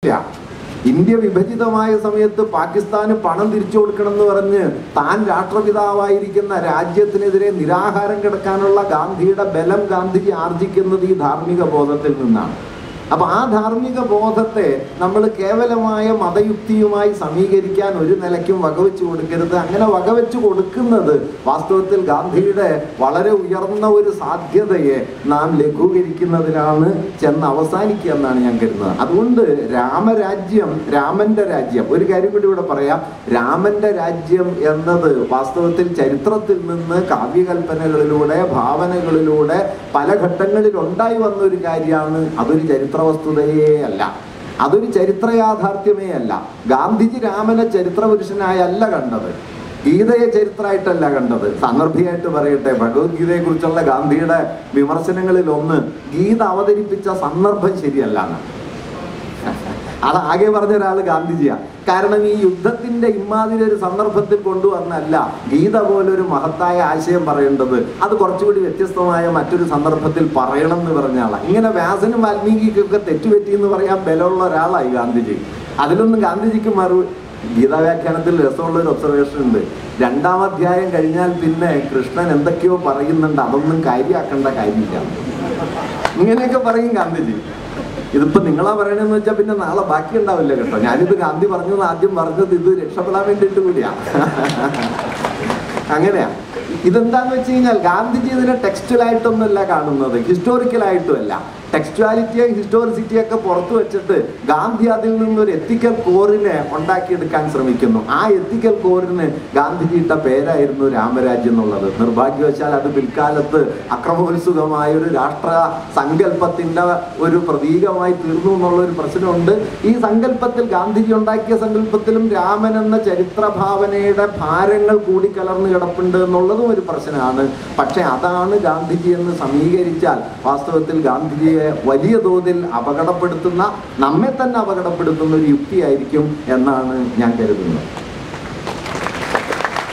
India വിഭജിതമായ സമയത്ത് പാകിസ്ഥാന് പണം തിരിച്ചു കൊടുക്കണം എന്ന് പറഞ്ഞ് താൻ രാഷ്ട്രപിതാവായിരിക്കുന്ന രാജ്യത്തിനെതിരെ നിരാഹാരം കിടക്കാനുള്ള ഗാന്ധിയുടെ ബലം ഗാന്ധിജി ആർജിക്കുന്നത് ഈ ധാർമ്മിക ബോധത്തിൽ നിന്നാണ്. അപ്പൊ ആ ധാർമ്മിക ബോധത്തെ നമ്മൾ കേവലമായ മതയുക്തിയുമായി സമീകരിക്കാൻ ഒരു നിലയ്ക്കും വകവെച്ചു കൊടുക്കരുത്. അങ്ങനെ വകവെച്ചു കൊടുക്കുന്നത് വാസ്തവത്തിൽ ഗാന്ധിയുടെ വളരെ ഉയർന്ന ഒരു സാധ്യതയെ നാം ലഘൂകരിക്കുന്നതിലാണ് ചെന്ന് അവസാനിക്കുക എന്നാണ് ഞാൻ കരുതുന്നത്. അതുകൊണ്ട് രാമരാജ്യം, രാമന്റെ രാജ്യം, ഒരു കാര്യം കൂടി ഇവിടെ പറയാം. രാമന്റെ രാജ്യം എന്നത് വാസ്തവത്തിൽ ചരിത്രത്തിൽ നിന്ന് കാവ്യകൽപ്പനകളിലൂടെ ഭാവനകളിലൂടെ പല ഘട്ടങ്ങളിൽ ഉണ്ടായി വന്ന ഒരു കാര്യമാണ്. അതൊരു ചരിത്ര വസ്തുതയേ അല്ല, അതൊരു ചരിത്ര യാഥാർത്ഥ്യമേ അല്ല. ഗാന്ധിജി രാമനെ ചരിത്ര പുരുഷനായല്ല കണ്ടത്, ഗീതയെ ചരിത്രമായിട്ടല്ല കണ്ടത്. സന്ദർഭിയായിട്ട് പറയട്ടെ, ഭഗവത്ഗീതയെ കുറിച്ചുള്ള ഗാന്ധിയുടെ വിമർശനങ്ങളിൽ ഒന്ന് ഗീത അവതരിപ്പിച്ച സന്ദർഭം ശരിയല്ല. അത് ആകെ പറഞ്ഞ ഒരാൾ ഗാന്ധിജിയാണ്. കാരണം ഈ യുദ്ധത്തിന്റെ ഇമാതിരി ഒരു സന്ദർഭത്തിൽ കൊണ്ടുവന്നല്ല ഗീത പോലൊരു മഹത്തായ ആശയം പറയേണ്ടത്. അത് കുറച്ചുകൂടി വ്യത്യസ്തമായ മറ്റൊരു സന്ദർഭത്തിൽ പറയണം എന്ന് പറഞ്ഞ ആളാണ്. ഇങ്ങനെ വ്യാസനും വാൽമീകിക്കൊക്കെ തെറ്റുപറ്റി എന്ന് പറയാൻ ബലമുള്ള ഒരാളായി ഗാന്ധിജി. അതിലൊന്നും ഗാന്ധിജിക്ക് ഗീതാ വ്യാഖ്യാനത്തിൽ രസമുള്ളൊരു ഒബ്സർവേഷൻ ഉണ്ട്. 2-ാം അധ്യായം കഴിഞ്ഞാൽ പിന്നെ കൃഷ്ണൻ എന്തൊക്കെയോ പറയുന്നുണ്ട്, അതൊന്നും കാര്യമാക്കേണ്ട കാര്യമില്ല, ഇങ്ങനെയൊക്കെ പറയും ഗാന്ധിജി. ഇതിപ്പോ നിങ്ങളാ പറയണെന്ന് വെച്ചാൽ പിന്നെ നാളെ ബാക്കി ഉണ്ടാവില്ല കേട്ടോ. ഞാനിത് ഗാന്ധി പറഞ്ഞത് ആദ്യം പറഞ്ഞത് ഇത് രക്ഷപ്പെടാൻ വേണ്ടിയിട്ട് കൂടിയാ. അങ്ങനെയാ. ഇതെന്താന്ന് വെച്ച് കഴിഞ്ഞാൽ ഗാന്ധിജി ഇതിനെ ടെക്സ്റ്റലായിട്ടൊന്നുമല്ല കാണുന്നത്, ഹിസ്റ്റോറിക്കലായിട്ടുമല്ല. ടെക്സ്റ്റുവാലിറ്റിയും ഹിസ്റ്റോറിസിറ്റിയൊക്കെ പുറത്തു വെച്ചിട്ട് ഗാന്ധി അതിൽ നിന്നൊരു എത്തിക്കൽ കോറിനെ ഉണ്ടാക്കിയെടുക്കാൻ ശ്രമിക്കുന്നു. ആ എത്തിക്കൽ കോറിന് ഗാന്ധിജി ഇട്ട പേരായിരുന്നു രാമരാജ്യം എന്നുള്ളത്. നിർഭാഗ്യവശാൽ അത് പിൽക്കാലത്ത് അക്രമോത്സുകമായ ഒരു രാഷ്ട്ര സങ്കല്പത്തിന്റെ ഒരു പ്രതീകമായി തീർന്നു എന്നുള്ളൊരു പ്രശ്നമുണ്ട്. ഈ സങ്കല്പത്തിൽ, ഗാന്ധിജി ഉണ്ടാക്കിയ സങ്കല്പത്തിലും രാമൻ എന്ന ചരിത്ര ഭാവനയുടെ ഭാരങ്ങൾ കൂടിക്കലർന്ന് കിടപ്പുണ്ട് എന്നുള്ളതും ഒരു പ്രശ്നമാണ്. പക്ഷെ അതാണ് ഗാന്ധിജി എന്ന് സമീകരിച്ചാൽ വാസ്തവത്തിൽ ഗാന്ധിജിയെ വലിയ തോതിൽ അപകടപ്പെടുത്തുന്ന, നമ്മെ തന്നെ അപകടപ്പെടുത്തുന്ന ഒരു യുക്തിയായിരിക്കും എന്നാണ് ഞാൻ കരുതുന്നത്.